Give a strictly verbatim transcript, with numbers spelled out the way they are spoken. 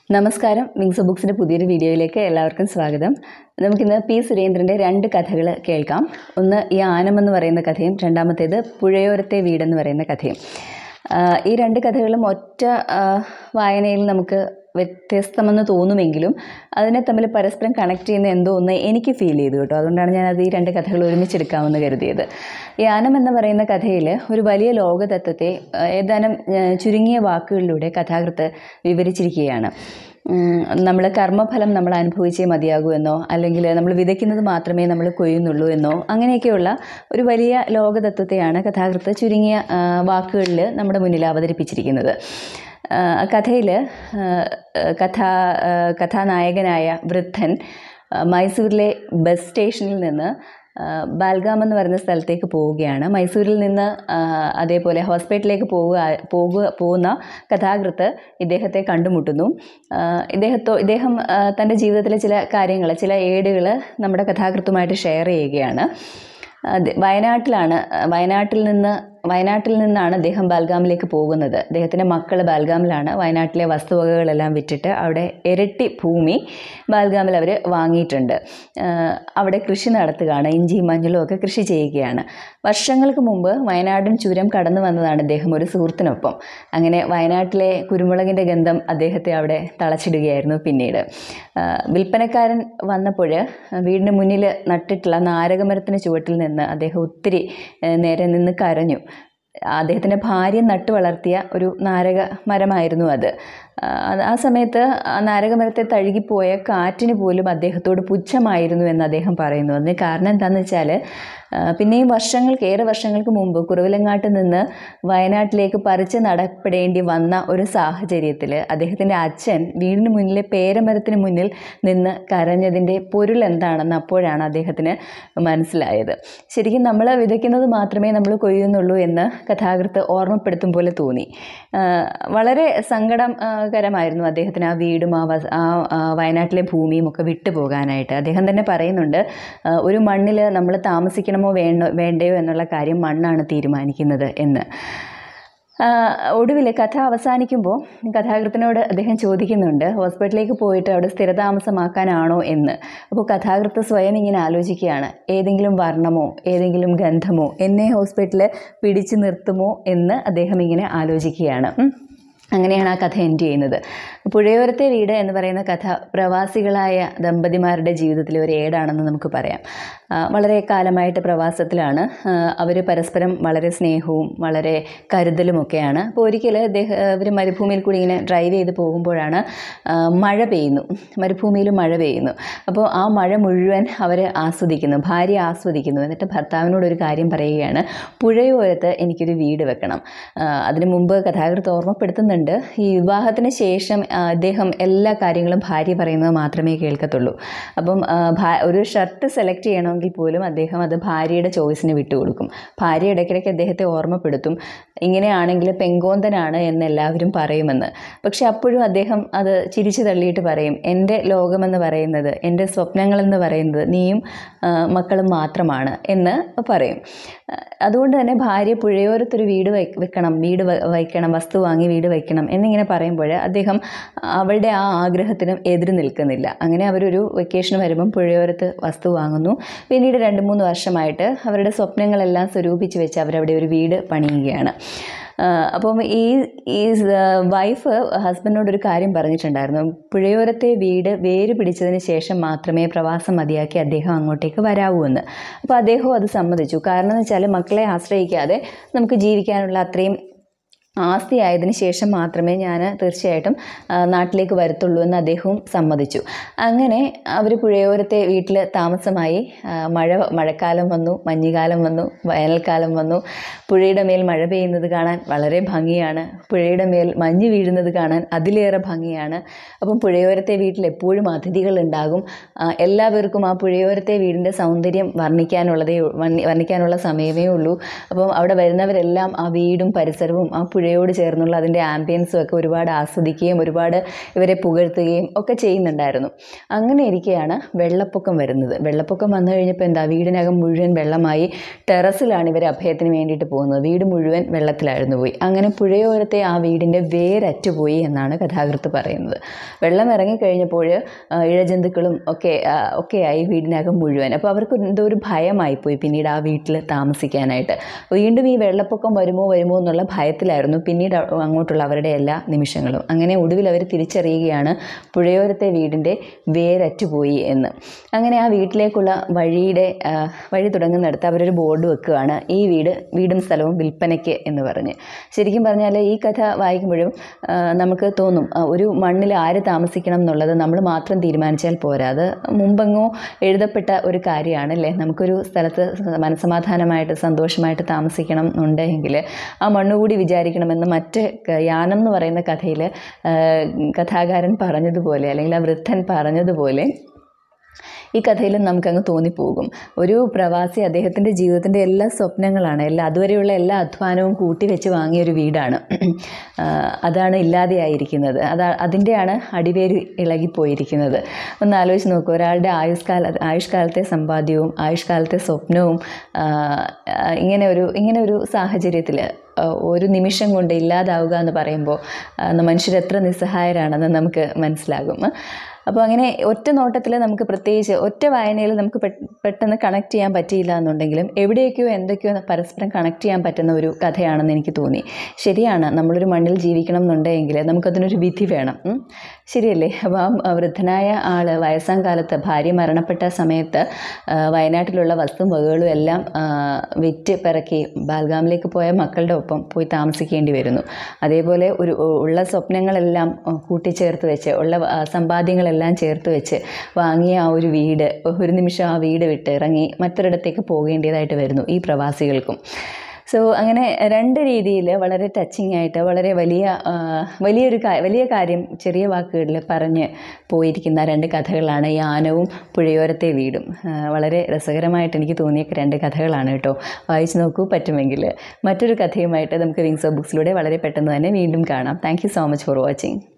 നമസ്കാരം. വിങ്സ് ബുക്സിൻ്റെ പുതിയൊരു വീഡിയോയിലേക്ക് എല്ലാവർക്കും സ്വാഗതം. നമുക്കിന്ന് പി സുരേന്ദ്രൻ്റെ രണ്ട് കഥകൾ കേൾക്കാം. ഒന്ന് ഈ ആനം എന്ന് പറയുന്ന കഥയും രണ്ടാമത്തേത് പുഴയോരത്തെ വീടെന്ന് പറയുന്ന കഥയും. ഈ രണ്ട് കഥകളും ഒറ്റ വായനയിൽ നമുക്ക് വ്യത്യസ്തമെന്ന് തോന്നുമെങ്കിലും അതിനെ തമ്മിൽ പരസ്പരം കണക്ട് ചെയ്യുന്ന എന്തോ ഒന്ന് എനിക്ക് ഫീൽ ചെയ്തു കേട്ടോ. അതുകൊണ്ടാണ് ഞാനത് ഈ രണ്ട് കഥകൾ ഒരുമിച്ചെടുക്കാമെന്ന് കരുതിയത്. ഈ ആനം എന്ന് പറയുന്ന കഥയിൽ ഒരു വലിയ ലോകതത്വത്തെ ഏതാനും ചുരുങ്ങിയ വാക്കുകളിലൂടെ കഥാകൃത്ത് വിവരിച്ചിരിക്കുകയാണ്. നമ്മൾ കർമ്മഫലം നമ്മൾ അനുഭവിച്ചേ മതിയാകൂ എന്നോ അല്ലെങ്കിൽ നമ്മൾ വിതയ്ക്കുന്നത് മാത്രമേ നമ്മൾ കൊയ്യുന്നുള്ളൂ എന്നോ അങ്ങനെയൊക്കെയുള്ള ഒരു വലിയ ലോകതത്വത്തെയാണ് കഥാകൃത്ത് ചുരുങ്ങിയ വാക്കുകളിൽ നമ്മുടെ മുന്നിൽ അവതരിപ്പിച്ചിരിക്കുന്നത്. കഥയിൽ കഥാ കഥാനായകനായ വൃദ്ധൻ മൈസൂരിലെ ബസ് സ്റ്റേഷനിൽ നിന്ന് ബാൽഗാം എന്ന് പറയുന്ന സ്ഥലത്തേക്ക് പോവുകയാണ്. മൈസൂരിൽ നിന്ന് അതേപോലെ ഹോസ്പിറ്റലിലേക്ക് പോവുക പോകുക പോകുന്ന കഥാകൃത്ത് ഇദ്ദേഹത്തെ കണ്ടുമുട്ടുന്നു. ഇദ്ദേഹത്തോ ഇദ്ദേഹം തൻ്റെ ജീവിതത്തിലെ ചില കാര്യങ്ങൾ, ചില ഏടുകൾ നമ്മുടെ കഥാകൃത്തുമായിട്ട് ഷെയർ ചെയ്യുകയാണ്. വയനാട്ടിലാണ് വയനാട്ടിൽ നിന്ന് വയനാട്ടിൽ നിന്നാണ് അദ്ദേഹം ബാൽഗാമിലേക്ക് പോകുന്നത്. അദ്ദേഹത്തിൻ്റെ മക്കൾ ബാൽഗാമിലാണ്. വയനാട്ടിലെ വസ്തുവകകളെല്ലാം വിറ്റിട്ട് അവിടെ ഇരട്ടി ഭൂമി ബാൽഗാമിൽ അവർ വാങ്ങിയിട്ടുണ്ട്. അവിടെ കൃഷി നടത്തുകയാണ്. ഇഞ്ചിയും മഞ്ഞളും ഒക്കെ കൃഷി ചെയ്യുകയാണ്. വർഷങ്ങൾക്ക് മുമ്പ് വയനാടൻ ചുരം കടന്നു വന്നതാണ് ഇദ്ദേഹം ഒരു സുഹൃത്തിനൊപ്പം. അങ്ങനെ വയനാട്ടിലെ കുരുമുളകിൻ്റെ ഗന്ധം അദ്ദേഹത്തെ അവിടെ തളച്ചിടുകയായിരുന്നു. പിന്നീട് വിൽപ്പനക്കാരൻ വന്നപ്പോൾ വീടിന് മുന്നിൽ നട്ടിട്ടുള്ള നാരകമരത്തിന് ചുവട്ടിൽ നിന്ന് അദ്ദേഹം ഒത്തിരി നേരെ നിന്ന് കരഞ്ഞു. അദ്ദേഹത്തിൻ്റെ ഭാര്യ നട്ടു വളർത്തിയ ഒരു നാരക മരമായിരുന്നു അത്. ആ സമയത്ത് ആ നാരകമരത്തെ തഴുകിപ്പോയ കാറ്റിന് പോലും അദ്ദേഹത്തോട് പുച്ഛമായിരുന്നു എന്ന് അദ്ദേഹം പറയുന്നു. അതിന് കാരണം എന്താണെന്ന് വെച്ചാൽ പിന്നെയും വർഷങ്ങൾക്ക് ഏറെ വർഷങ്ങൾക്ക് മുമ്പ് കുറവിലങ്ങാട്ട് നിന്ന് വയനാട്ടിലേക്ക് പറിച്ച് നടപ്പെടേണ്ടി വന്ന ഒരു സാഹചര്യത്തിൽ അദ്ദേഹത്തിൻ്റെ അച്ഛൻ വീടിന് മുന്നിലെ പേരമരത്തിന് മുന്നിൽ നിന്ന് കരഞ്ഞതിൻ്റെ പൊരുൾ എന്താണെന്ന് അപ്പോഴാണ് അദ്ദേഹത്തിന് മനസ്സിലായത്. ശരിക്കും നമ്മൾ വിതയ്ക്കുന്നത് മാത്രമേ നമ്മൾ കൊയ്യുന്നുള്ളൂ എന്ന് കഥാകൃത്ത് ഓർമ്മപ്പെടുത്തും പോലെ തോന്നി. വളരെ സങ്കടം കരമായിരുന്നു അദ്ദേഹത്തിന് ആ വീടും ആ ആ വയനാട്ടിലെ ഭൂമിയും ഒക്കെ വിട്ടു പോകാനായിട്ട്. അദ്ദേഹം തന്നെ പറയുന്നുണ്ട്, ഒരു മണ്ണിൽ നമ്മൾ താമസിക്കണമോ വേണോ വേണ്ടയോ എന്നുള്ള കാര്യം മണ്ണാണ് തീരുമാനിക്കുന്നത് എന്ന്. ഒടുവിൽ കഥ അവസാനിക്കുമ്പോൾ കഥാകൃത്തിനോട് അദ്ദേഹം ചോദിക്കുന്നുണ്ട് ഹോസ്പിറ്റലിലേക്ക് പോയിട്ട് അവിടെ സ്ഥിരതാമസമാക്കാനാണോ എന്ന്. അപ്പോൾ കഥാകൃത്ത് സ്വയം ഇങ്ങനെ ആലോചിക്കുകയാണ്, ഏതെങ്കിലും വർണ്ണമോ ഏതെങ്കിലും ഗന്ധമോ എന്നെ ഹോസ്പിറ്റലിൽ പിടിച്ചു നിർത്തുമോ എന്ന് അദ്ദേഹം ഇങ്ങനെ ആലോചിക്കുകയാണ്. അങ്ങനെയാണ് ആ കഥ എൻഡ് ചെയ്യുന്നത്. പുഴയോരത്തെ വീട് എന്ന് പറയുന്ന കഥ പ്രവാസികളായ ദമ്പതിമാരുടെ ജീവിതത്തിലെ ഒരു ഏടാണെന്ന് നമുക്ക് പറയാം. വളരെ കാലമായിട്ട് പ്രവാസത്തിലാണ് അവർ. പരസ്പരം വളരെ സ്നേഹവും വളരെ കരുതലുമൊക്കെയാണ്. അപ്പോൾ ഒരിക്കൽ അദ്ദേഹം അവർ മരുഭൂമിയിൽ കൂടി ഇങ്ങനെ ഡ്രൈവ് ചെയ്ത് പോകുമ്പോഴാണ് മഴ പെയ്യുന്നു. മരുഭൂമിയിൽ മഴ പെയ്യുന്നു. അപ്പോൾ ആ മഴ മുഴുവൻ അവർ ആസ്വദിക്കുന്നു, ഭാര്യ ആസ്വദിക്കുന്നു. എന്നിട്ട് ഭർത്താവിനോട് ഒരു കാര്യം പറയുകയാണ്, പുഴയോരത്ത് എനിക്കൊരു വീട് വെക്കണം. അതിനു മുമ്പ് കഥാകൃത്ത് ഓർമ്മപ്പെടുത്തുന്നുണ്ട്, ഈ വിവാഹത്തിന് ശേഷം അദ്ദേഹം എല്ലാ കാര്യങ്ങളും ഭാര്യ പറയുന്നത് മാത്രമേ കേൾക്കത്തുള്ളൂ. അപ്പം ഒരു ഷർട്ട് സെലക്ട് ചെയ്യണമെങ്കിൽ പോലും അദ്ദേഹം അത് ഭാര്യയുടെ ചോയ്സിന് വിട്ടുകൊടുക്കും. ഭാര്യ ഇടയ്ക്കിടയ്ക്ക് അദ്ദേഹത്തെ ഓർമ്മപ്പെടുത്തും, ഇങ്ങനെയാണെങ്കിൽ പെങ്കോന്തനാണ് എന്ന് എല്ലാവരും പറയുമെന്ന്. പക്ഷെ അപ്പോഴും അദ്ദേഹം അത് ചിരിച്ചു തള്ളിയിട്ട് പറയും, എൻ്റെ ലോകമെന്ന് പറയുന്നത്, എൻ്റെ സ്വപ്നങ്ങളെന്ന് പറയുന്നത് നീയും മക്കളും മാത്രമാണ് എന്ന് പറയും. അതുകൊണ്ട് തന്നെ ഭാര്യ പുഴയോരത്തൊരു വീട് വയ് വെക്കണം വീട് വയ്ക്കണം വസ്തു വാങ്ങി വീട് വയ്ക്കണം എന്നിങ്ങനെ പറയുമ്പോൾ അദ്ദേഹം അവളുടെ ആ ആഗ്രഹത്തിനും എതിര് നിൽക്കുന്നില്ല. അങ്ങനെ അവരൊരു വെക്കേഷൻ വരുമ്പം പുഴയോരത്ത് വസ്തു വാങ്ങുന്നു. പിന്നീട് രണ്ട് മൂന്ന് വർഷമായിട്ട് അവരുടെ സ്വപ്നങ്ങളെല്ലാം സ്വരൂപിച്ച് വെച്ച് അവരവിടെ ഒരു വീട് പണിയുകയാണ്. അപ്പം ഈ ഈ വൈഫ് ഹസ്ബൻഡിനോടൊരു കാര്യം പറഞ്ഞിട്ടുണ്ടായിരുന്നു, പുഴയോരത്തെ വീട് വേര് പിടിച്ചതിന് ശേഷം മാത്രമേ പ്രവാസം മതിയാക്കി അദ്ദേഹം അങ്ങോട്ടേക്ക് വരാവൂ എന്ന്. അപ്പോൾ അദ്ദേഹവും അത് സമ്മതിച്ചു. കാരണം എന്ന് വെച്ചാൽ മക്കളെ ആശ്രയിക്കാതെ നമുക്ക് ജീവിക്കാനുള്ള അത്രയും ആസ്തി ആയതിനു ശേഷം മാത്രമേ ഞാൻ തീർച്ചയായിട്ടും നാട്ടിലേക്ക് വരത്തുള്ളൂ എന്ന് അദ്ദേഹവും സമ്മതിച്ചു. അങ്ങനെ അവർ പുഴയോരത്തെ വീട്ടിൽ താമസമായി. മഴ മഴക്കാലം വന്നു, മഞ്ഞുകാലം വന്നു, വേനൽക്കാലം വന്നു. പുഴയുടെ മേൽ മഴ പെയ്യുന്നത് കാണാൻ വളരെ ഭംഗിയാണ്. പുഴയുടെ മേൽ മഞ്ഞ് വീഴുന്നത് കാണാൻ അതിലേറെ ഭംഗിയാണ്. അപ്പം പുഴയോരത്തെ വീട്ടിൽ എപ്പോഴും അതിഥികൾ ഉണ്ടാകും. എല്ലാവർക്കും ആ പുഴയോരത്തെ വീടിൻ്റെ സൗന്ദര്യം വർണ്ണിക്കാനുള്ളതേ വർണ്ണിക്കാനുള്ള സമയമേ ഉള്ളൂ. അപ്പം അവിടെ വരുന്നവരെല്ലാം ആ വീടും പരിസരവും ആ പുഴ പുഴയോട് ചേർന്നുള്ള അതിൻ്റെ ആംബിയൻസും ഒക്കെ ഒരുപാട് ആസ്വദിക്കുകയും ഒരുപാട് ഇവരെ പുകഴ്ത്തുകയും ഒക്കെ ചെയ്യുന്നുണ്ടായിരുന്നു. അങ്ങനെ ഇരിക്കെയാണ് വെള്ളപ്പൊക്കം വരുന്നത്. വെള്ളപ്പൊക്കം വന്നു കഴിഞ്ഞപ്പോൾ എന്താ, വീടിനകം മുഴുവൻ വെള്ളമായി. ടെറസിലാണ് ഇവർ അഭയത്തിന് വേണ്ടിയിട്ട് പോകുന്നത്. വീട് മുഴുവൻ വെള്ളത്തിലായിരുന്നു പോയി. അങ്ങനെ പുഴയോരത്തെ ആ വീടിൻ്റെ വേരറ്റുപോയി എന്നാണ് കഥാകൃത്ത് പറയുന്നത്. വെള്ളം ഇറങ്ങിക്കഴിഞ്ഞപ്പോൾ ഇഴജന്തുക്കളും ഒക്കെ ഒക്കെയായി വീടിനകം മുഴുവൻ. അപ്പോൾ അവർക്ക് എന്തോ ഒരു ഭയമായിപ്പോയി പിന്നീട് ആ വീട്ടിൽ താമസിക്കാനായിട്ട്. വീണ്ടും ഈ വെള്ളപ്പൊക്കം വരുമോ വരുമോ എന്നുള്ള ഭയത്തിലായിരുന്നു പിന്നീട് അങ്ങോട്ടുള്ള അവരുടെ എല്ലാ നിമിഷങ്ങളും. അങ്ങനെ ഒടുവിൽ അവർ തിരിച്ചറിയുകയാണ് പുഴയോരത്തെ വീടിൻ്റെ വേരറ്റുപോയി എന്ന്. അങ്ങനെ ആ വീട്ടിലേക്കുള്ള വഴിയുടെ വഴി തുടങ്ങുന്നിടത്ത് അവരൊരു ബോർഡ് വെക്കുകയാണ്, ഈ വീട് വീടും സ്ഥലവും വിൽപ്പനയ്ക്ക് എന്ന് പറഞ്ഞ്. ശരിക്കും പറഞ്ഞാൽ ഈ കഥ വായിക്കുമ്പോഴും നമുക്ക് തോന്നും ഒരു മണ്ണിൽ ആര് താമസിക്കണം എന്നുള്ളത് നമ്മൾ മാത്രം തീരുമാനിച്ചാൽ പോരാ. അത് മുമ്പെങ്ങോ എഴുതപ്പെട്ട ഒരു കാര്യമാണ് അല്ലേ. നമുക്കൊരു സ്ഥലത്ത് മനസ്സമാധാനമായിട്ട് സന്തോഷമായിട്ട് താമസിക്കണം എന്നുണ്ടെങ്കിൽ ആ മണ്ണുകൂടി വിചാരിക്കണമെന്ന് മറ്റ് യാനം എന്ന് പറയുന്ന കഥയിൽ കഥാകാരൻ പറഞ്ഞതുപോലെ അല്ലെങ്കിൽ ആ വൃദ്ധൻ പറഞ്ഞതുപോലെ ഈ കഥയിലും നമുക്കങ്ങ് തോന്നിപ്പോകും. ഒരു പ്രവാസി അദ്ദേഹത്തിൻ്റെ ജീവിതത്തിൻ്റെ എല്ലാ സ്വപ്നങ്ങളാണ്, എല്ലാ അതുവരെയുള്ള എല്ലാ അധ്വാനവും കൂട്ടിവെച്ച് വാങ്ങിയൊരു വീടാണ്. അതാണ് ഇല്ലാതെയായിരിക്കുന്നത്. അതാ അതിൻ്റെയാണ് അടിവേര് ഇളകിപ്പോയിരിക്കുന്നത്. ഒന്ന് ആലോചിച്ച് നോക്കൂ, ഒരാളുടെ ആയുഷ്കാല ആയുഷ്കാലത്തെ സമ്പാദ്യവും ആയുഷ്കാലത്തെ സ്വപ്നവും ഇങ്ങനെ ഒരു ഇങ്ങനെ ഒരു സാഹചര്യത്തിൽ ഒരു നിമിഷം കൊണ്ട് ഇല്ലാതാവുക എന്ന് പറയുമ്പോൾ മനുഷ്യരെത്ര നിസ്സഹായരാണെന്ന് നമുക്ക് മനസ്സിലാകും. അപ്പോൾ അങ്ങനെ ഒറ്റ നോട്ടത്തിൽ നമുക്ക് പ്രത്യേകിച്ച് ഒറ്റ വായനയിൽ നമുക്ക് പെട്ടെന്ന് കണക്ട് ചെയ്യാൻ പറ്റിയില്ല എന്നുണ്ടെങ്കിലും എവിടെയൊക്കെയോ എന്തൊക്കെയോ പരസ്പരം കണക്ട് ചെയ്യാൻ പറ്റുന്ന ഒരു കഥയാണെന്ന് എനിക്ക് തോന്നി. ശരിയാണ്, നമ്മളൊരു മണ്ണിൽ ജീവിക്കണം എന്നുണ്ടെങ്കിൽ നമുക്കതിനൊരു വിധി വേണം, ശരിയല്ലേ? അപ്പോൾ ആ വൃദ്ധനായ ആൾ വയസ്സാം കാലത്ത് ഭാര്യ മരണപ്പെട്ട സമയത്ത് വയനാട്ടിലുള്ള വസ്തുവും വകകളും എല്ലാം വിറ്റ് പിറക്കി ബാൽഗാമിലേക്ക് പോയ മക്കളുടെ ഒപ്പം പോയി താമസിക്കേണ്ടി വരുന്നു. അതേപോലെ ഒരു ഉള്ള സ്വപ്നങ്ങളെല്ലാം കൂട്ടിച്ചേർത്ത് വെച്ച് ഉള്ള സമ്പാദ്യങ്ങളെല്ലാം എല്ലാം ചേർത്ത് വെച്ച് വാങ്ങിയ ആ ഒരു വീട് ഒരു നിമിഷം ആ വീട് വിട്ട് ഇറങ്ങി മറ്റൊരിടത്തേക്ക് പോകേണ്ടതായിട്ട് വരുന്നു ഈ പ്രവാസികൾക്കും. സോ അങ്ങനെ രണ്ട് രീതിയിൽ വളരെ ടച്ചിങ് ആയിട്ട് വളരെ വലിയ വലിയൊരു വലിയ കാര്യം ചെറിയ വാക്കുകളിൽ പറഞ്ഞ് പോയിരിക്കുന്ന രണ്ട് കഥകളാണ് ഈ ആനവും പുഴയോരത്തെ വീടും. വളരെ രസകരമായിട്ട് എനിക്ക് തോന്നിയ രണ്ട് കഥകളാണ് കേട്ടോ. വായിച്ച് നോക്കൂ, പറ്റുമെങ്കിൽ. മറ്റൊരു കഥയുമായിട്ട് നമുക്ക് വിങ്സ് ഓഫ് ബുക്സിലൂടെ വളരെ പെട്ടെന്ന് തന്നെ വീണ്ടും കാണാം. Thank you so much for watching.